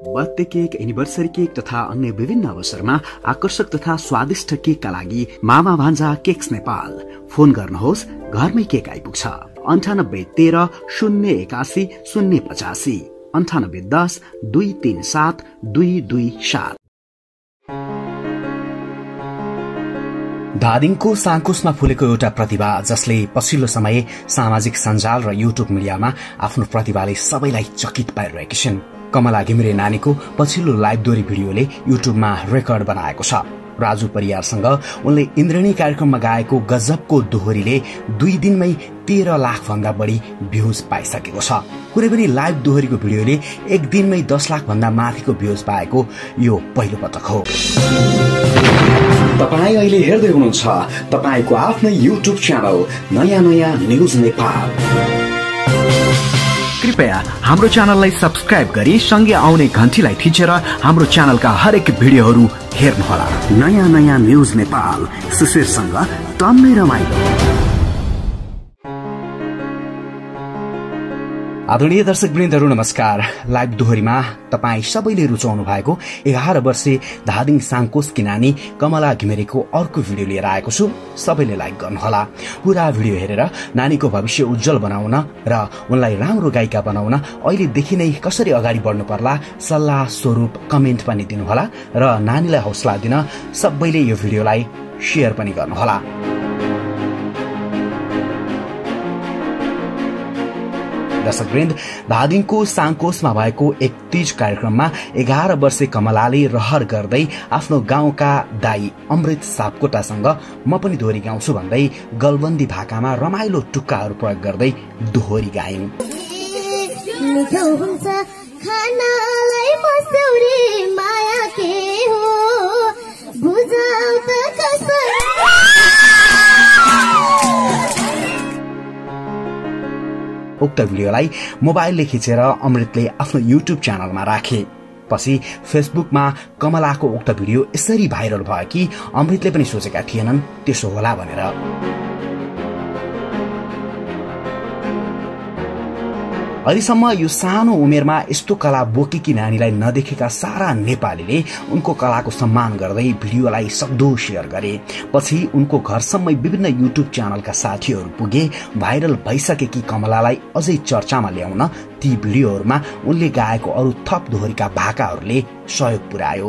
Birthday cake, anniversary cake तथा अन्य विभिन्न अवसरमा आकर्षक तथा स्वादिष्ट केकका लागि मामा भान्जा केक्स नेपाल। फोन गर्नुहोस्, घरमै केक आइपुग्छ। 9813 081 085 9810 237 227। धादिङको साङ्कोसमा फुलेको एउटा प्रतिभा जसले पछिल्लो समय सामाजिक सञ्जाल र युट्युब मिडियामा आफ्नो प्रतिभाले सबैलाई चकित पारिरहेकी छिन्। कमला घिमिरे नानीको पछिल्लो लाइभ दोहोरी भिडियोले युट्युबमा रेकर्ड बनाएको छ। राजु परियारसँग उनले इन्द्रणी कार्यक्रममा गाएको गजबको दोहोरीले 2 दिनमै 13 लाख भन्दा बढी भ्यूज पाइसकेको छ। कुनै पनि लाइभ दोहोरीको भिडियोले 1 दिनमै 10 लाख भन्दा माथिको भ्यूज पाएको यो पहिलो पटक हो। तपाईं अहिले हेर्दै हुनुहुन्छ तपाईंको आफ्नै युट्युब च्यानल नयाँ नयाँ न्यूज नेपाल। कृपया हाम्रो च्यानललाई सब्स्क्राइब गरी सँगै आउने घण्टीलाई थिचेर हाम्रो च्यानलका हरेक भिडियोहरू हेर्नुहोला। नयाँ नयाँ न्यूज नेपाल, सुशीरसँग टन्नै रमाइलो। आदरणीय दर्शकवृन्दहरू नमस्कार। लाइभ दोहोरीमा तपाई सबैले रुचाउनु भएको 11 वर्षे धादिङ साङ्कोसकी नानी कमला घिमिरेको अर्को भिडियो लिएर आएको छु। सबैले लाइक गर्नुहोला। पूरा भिडियो हेरेर नानीको भविष्य उज्जवल बनाउन र उनलाई राम्रो गायिका बनाउन अहिलेदेखि नै कसरी अगाडि बढ्नु पर्ला सल्लाह स्वरूप कमेन्ट पनि दिनुहोला र नानीलाई हौसला दिन सबैले यो भिडियोलाई शेयर पनि गर्नुहोला। दर्शकवृन्द, धादिङको साङ्कोसमा भएको एक तीज कार्यक्रममा 11 वर्षे कमलाले रहर गर्दै आफ्नो गाउँका दाई अमृत सापकोटासँग म पनि दोहोरी गाउँछु भन्दै गलबन्दी भाकामा रमाइलो टुक्काहरू प्रयोग गर्दै दोहोरी गाइन्। उक्त भिडियोलाई मोबाइलले खिचेर अमृतले आफ्नो युट्युब च्यानलमा राखे। पछि फेसबुकमा कमलाको उक्त भिडियो यसरी भाइरल भयो कि अमृतले पनि सोचेका थिएनन् त्यसो होला भनेर। अहिलेसम्म यो सानो उमेरमा यस्तो कला बोकेकी नानीलाई नदेखेका सारा नेपालीले उनको कलाको सम्मान गर्दै भिडियोलाई सक्दो शेयर गरे। पछि उनको घरसम्मै विभिन्न युट्युब च्यानलका साथीहरू पुगे। भाइरल भइसकेकी कमलालाई अझै चर्चामा ल्याउन ती भिडियोहरूमा उनले गाएको अरू थप दोहोरीका भाकाहरूले सहयोग पुर्यायो।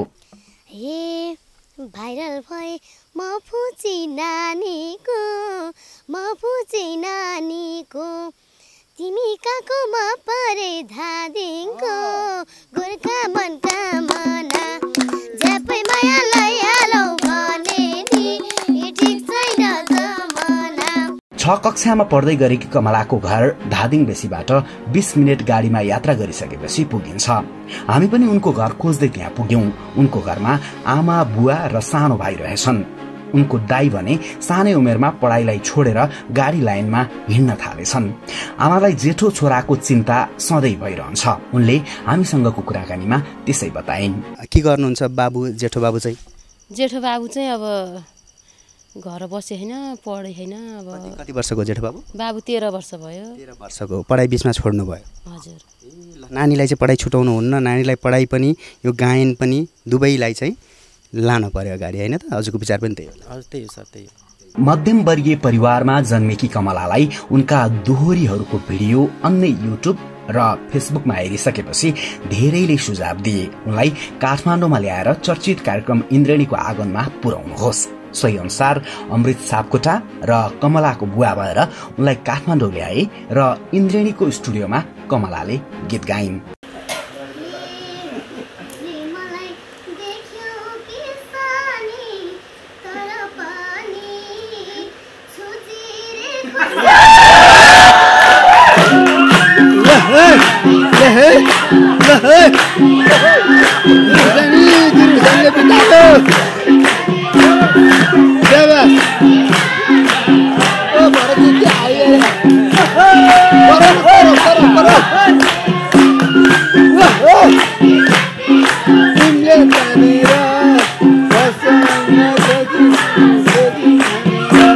भाइरल भए म फुची नानीको तिमी काकोमा परे धादिङको गोर्खा मनका मना ज्यापै माया लैहालौ भने नि ठिक छैन जमाना। 6 कक्षामा पढ्दै गरेकी कमलाको घर धादिङ बेसीबाट 20 मिनेट गाडीमा यात्रा गरिसकेपछि पुगिन्छ। हामी पनि उनको घर खोज्दै त्यहाँ पुग्यौं। उनको घरमा आमा, बुवा र सानो भाइ रहेछन्। उनको दाई भने सानै उमेरमा पढाइलाई छोडेर गाडी लाइनमा हिँड्न थालेछन्। आमालाई जेठो छोराको चिन्ता सधैँ भइरहन्छ। उनले हामीसँगको कुराकानीमा त्यसै बताइन्। के गर्नुहुन्छ बाबु, जेठो बाबु चाहिँ? जेठो बाबु चाहिँ अब घर बसे हैन, पढे हैन। अब कति वर्षको जेठो बाबु? बाबु 13 वर्ष भयो। 13 वर्षको। पढाइ बीचमा छोड्नु भयो? हजुर। नानीलाई चाहिँ पढाइ छुटाउनु हुन्न, नानीलाई पढाइ पनि यो गायन पनि दुवैलाई चाहिँ लानु पर्यो अगाडि, हैन त? हजुरको विचार पनि त्यही हो? त्यही हो सर, त्यही हो। मध्यमवर्गीय परिवारमा जन्मेकी कमलालाई उनका दोहोरीहरूको भिडियो अन्य युट्युब र फेसबुकमा हेरिसकेपछि धेरैले सुझाव दिए उनलाई काठमाडौँमा ल्याएर चर्चित कार्यक्रम इन्द्रणीको आँगनमा पुर्याउनुहोस्। सोही अनुसार अमृत सापकोटा र कमलाको बुवा भएर उनलाई काठमाडौँ ल्याए र इन्द्रणीको स्टुडियोमा कमलाले गीत गाइन्।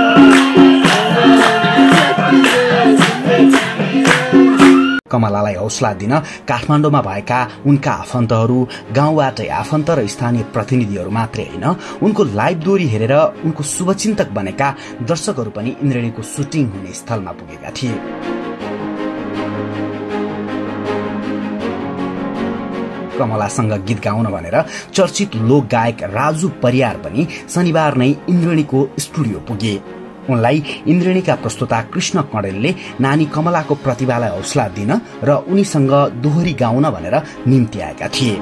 कमलालाई हौसला दिन काठमाडौँमा भएका उनका आफन्तहरू, गाउँबाटै आफन्त र स्थानीय प्रतिनिधिहरू मात्रै होइन, उनको लाइभ दोहोरी हेरेर उनको शुभचिन्तक बनेका दर्शकहरू पनि इन्द्रेणीको सुटिङ हुने स्थलमा पुगेका थिए। कमलासँग गीत गाउन भनेर चर्चित लोक गायक राजु परियार पनि शनिबार नै इन्द्रेणीको स्टुडियो पुगे। उनलाई इन्द्रेणीका प्रस्तुता कृष्ण कणेलले नानी कमलाको प्रतिभालाई हौसला दिन र उनीसँग दोहोरी गाउन भनेर निम्ति आएका थिए।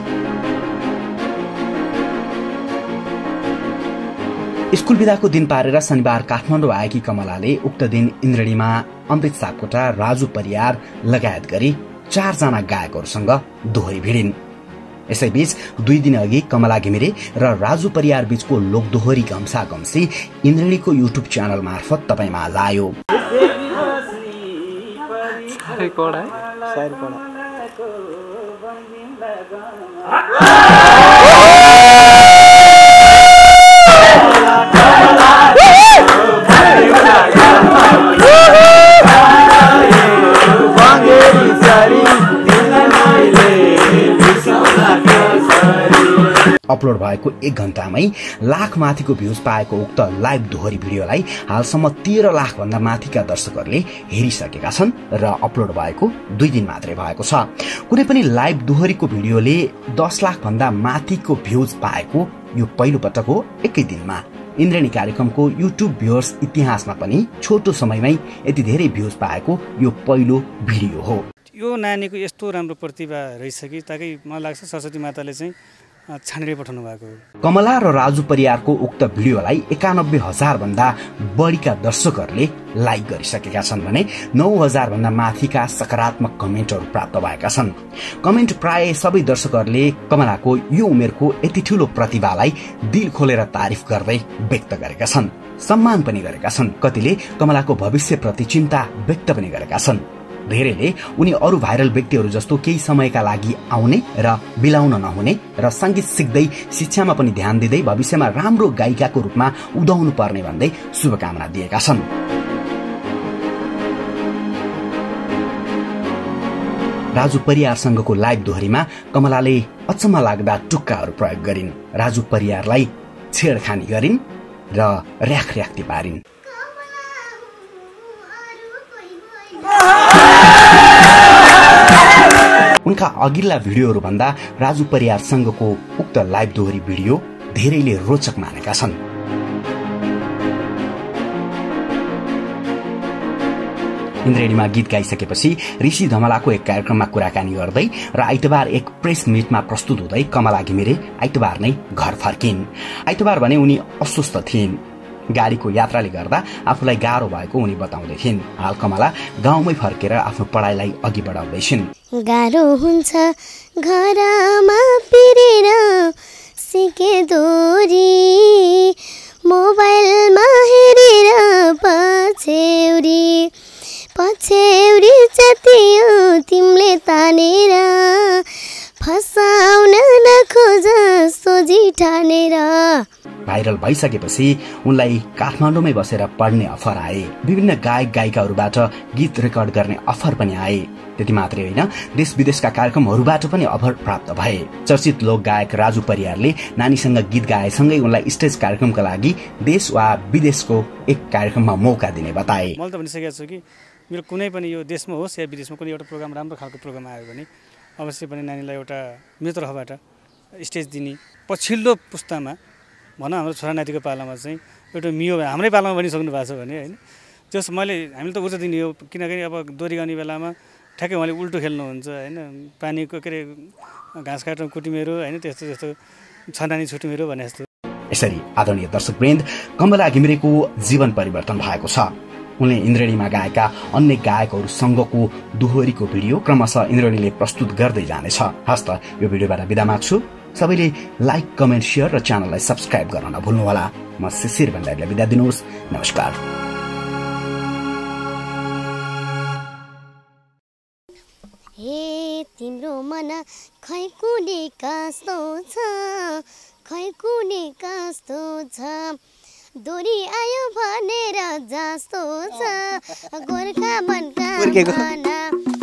स्कुल बिदाको दिन पारेर शनिबार काठमाडौँ आएकी कमलाले उक्त दिन इन्द्रेणीमा अमृत सापकोटा, राजु परियार लगायत गरी 4 जना गायकहरूसँग दोहोरी भिडिन्। यसैबीच 2 दिन अघि कमला घिमिरे र राजु परियार बीचको लोकदोहोरी घम्सा घम्सी इन्द्रेणीको युट्युब च्यानल मार्फत तपाईमा आज आयो। अपलोड भएको 1 घण्टामै लाख माथिको भ्यूज पाएको उक्त लाइभ दोहोरी भिडियोलाई हालसम्म 13 लाख भन्दा माथिका दर्शकहरूले हेरिसकेका छन् र अपलोड भएको 2 दिन मात्रै भएको छ। कुनै पनि लाइभ दोहोरीको भिडियोले 10 लाख भन्दा माथिको भ्यूज पाएको यो पहिलो पटक हो। एकै दिनमा इन्द्रेणी कार्यक्रमको युट्युब भ्युअर्स इतिहासमा पनि छोटो समयमै यति धेरै भ्यूज पाएको यो पहिलो भिडियो हो। यो नानीको यस्तो राम्रो प्रतिभा रहेछ कि ताकि मलाई लाग्छ सरस्वती माताले चाहिँ छानेर पठाउनु भएको। कमला र राजु परियारको उक्त भिडियोलाई 91,000 भन्दा बढीका दर्शकहरूले लाइक गरिसकेका छन् भने 9,000 भन्दा माथिका सकारात्मक कमेन्टहरू प्राप्त भएका छन्। कमेन्ट प्राय सबै दर्शकहरूले कमलाको यो उमेरको यति ठूलो प्रतिभालाई दिल खोलेर तारिफ गर्दै व्यक्त गरेका छन्, सम्मान पनि गरेका छन्। कतिले कमलाको भविष्यप्रति चिन्ता व्यक्त पनि गरेका छन्। धेरैले उनी अरू भाइरल व्यक्तिहरू जस्तो केही समयका लागि आउने र बिलाउन नहुने र संगीत सिक्दै शिक्षामा पनि ध्यान दिँदै भविष्यमा राम्रो गायिकाको रूपमा उदाउनु पर्ने भन्दै शुभकामना दिएका छन्। राजु परियारसँगको लाइभ दोहोरीमा कमलाले अचम्म लाग्दा टुक्काहरू प्रयोग गरिन्, राजु परियारलाई छेडखानी गरिन् र र्याखर्याख्ती पारिन्। उनका अघिल्ला भिडियोहरू भन्दा राजु परियारसँगको उक्त लाइभ दोहोरी भिडियो धेरैले रोचक मानेका छन्। इन्द्रेणीमा गीत गाइसकेपछि ऋषि धमलाको एक कार्यक्रममा कुराकानी गर्दै र आइतबार एक प्रेस मिटमा प्रस्तुत हुँदै कमला घिमिरे आइतबार नै घर फर्किन्। आइतबार भने उनी अस्वस्थ थिइन्, गाडीको यात्राले गर्दा आफूलाई गाह्रो भएको उनी बताउँदै थिइन्। हाल कमला गाउँमै फर्केर आफ्नो पढाइलाई अघि बढाउँदैछिन्। गाह्रो हुन्छ घरमा पिरेर सिके दोरी, मोबाइलमा हेरेर पछ्यौरी जतियो तिमीले तानेर फसाउन नखोज सोझी ठानेर। भाइरल भइसकेपछि उनलाई काठमाडौँमै बसेर पढ्ने अफर आए। विभिन्न गायक गायिकाहरूबाट गीत रेकर्ड गर्ने अफर पनि आए। त्यति मात्रै होइन, देश विदेशका कार्यक्रमहरूबाट पनि अफर प्राप्त भए। चर्चित लोक गायक राजु परियारले नानीसँग गीत गाएसँगै उनलाई स्टेज कार्यक्रमका लागि देश वा विदेशको एक कार्यक्रममा मौका दिने बताए। मैले त भनिसकेको छु कि मेरो कुनै पनि यो देशमा होस् या विदेशमा कुनै एउटा प्रोग्राम राम्रो खालको प्रोग्राम आयो भने अवश्य पनि नानीलाई एउटा मेरो तर्फबाट स्टेज दिने। पछिल्लो पुस्तामा भनौँ हाम्रो छोरा नातिको पालामा चाहिँ एउटा मियो हाम्रै पालामा बनिसक्नु भएको छ भने होइन, जस हामीले त ऊर्जा दिने हो। किनकि अब दोरी गाउने बेलामा ठ्याक्कै उहाँले उल्टो खेल्नुहुन्छ होइन, पानीको के अरे घाँस काट्न कुटिमेरो होइन, त्यस्तो त्यस्तो छ नानी छुटिमेरो भने जस्तो। यसरी आदरणीय दर्शकवृन्द, कमला घिमिरेको जीवन परिवर्तन भएको छ। उनले इन्द्रेणीमा गाएका अन्य गायकहरूसँगको दोहोरीको भिडियो क्रमशः इन्द्रेणीले प्रस्तुत गर्दै जानेछ। हस्त यो भिडियोबाट बिदा माग्छु। सबैले लाइक, कमेन्ट, शेयर र च्यानललाई सब्स्क्राइब गर्न नभुल्नुहोला। म शिशिर भण्डारीलाई बिदा दिनुहोस्। नमस्कार। हे तिम्रो मन खै कुने कस्तो छ, खै कुने कस्तो छ, दोरी आयो भनेर जस्तो छ गोर्खा मनका मना।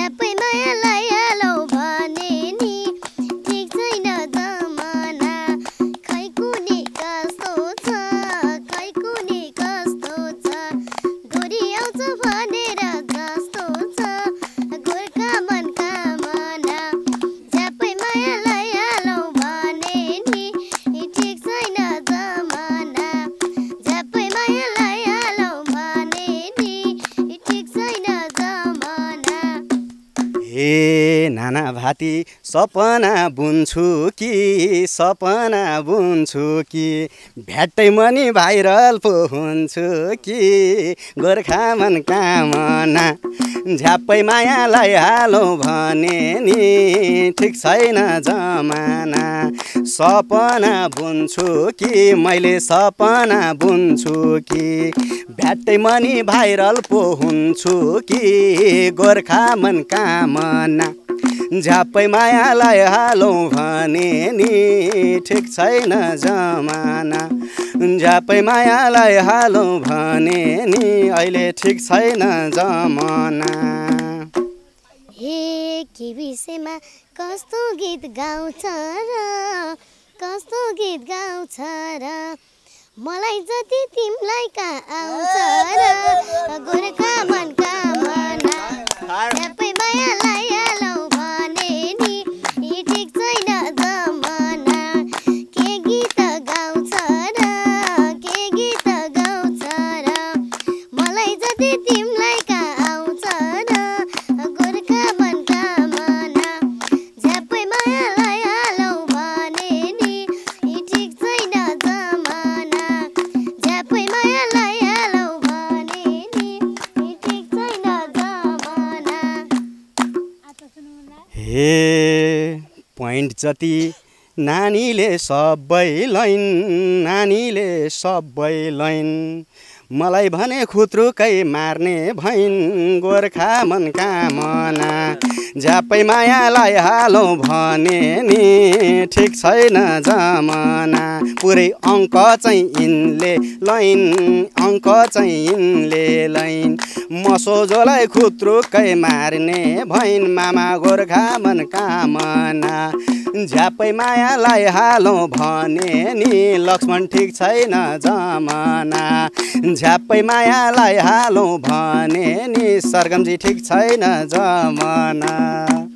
झ्यापै मायालाई हालौ भने नि ठिक छैन जमाना खै कुनी कस्तो छ खै कुनी कस्तो छ डोरी आउँछ भनेर जस्तो छ गोर्खा मनका मना झ्यापै मायालाई हालौ भने नि ठिक छैन जमाना झ्यापै मायालाई हालौ भने नि ठिक छैन जमाना हे नाना भाती सपना बुन्छु कि सपना बुन्छु कि भ्याट्टै मनी भाइरल पो हुन्छु कि गोर्खा मन कामना झ्यापै मायालाई हालौ भने नि ठिक छैन जमाना सपना बुन्छु कि मैले सपना बुन्छु कि भ्याट्टै मनी भाइरल पो हुन्छु कि गोर्खा मन कामना झ्यापै मायालाई हालौ भने नि ठिक छैन जमाना झ्यापै मायालाई हालौ भने नि अहिले ठिक छैन जमाना हे के विषयमा कस्तो गीत गाउँछ र कस्तो गीत गाउँछ र मलाई जति तिमीलाई कहाँ आउँछ र गोर्खा मनका मना झ्यापै मायालाई हालौ भने नि ठिक छैन जमाना के गीत गाउँछ र के गीत गाउँछ र मलाई जति तिमीलाई कहाँ आउँछ र गोर्खा मनका मना झ्यापै मायालाई हालौ भने नि ठिक छैन जमाना झ्यापै मायालाई हालौ भने नि ठिक छैन जमाना हे पोइन्ट जति नानीले सबै लैन मलाई भने खुत्रुकै मार्ने भइन् गोर्खा मन कामना झ्यापै मायालाई हालौ भने नि ठिक छैन जमाना पुरै अङ्क चाहिँ यिनले लैन मसोजोलाई खुत्रुकै मार्ने भइन् मामा गोर्खा मन कामना झ्यापै मायालाई हालौ भने नि लक्ष्मण ठिक छैन जमाना झ्यापै मायालाई हालौ भने नि सरगमजी ठिक छैन जमाना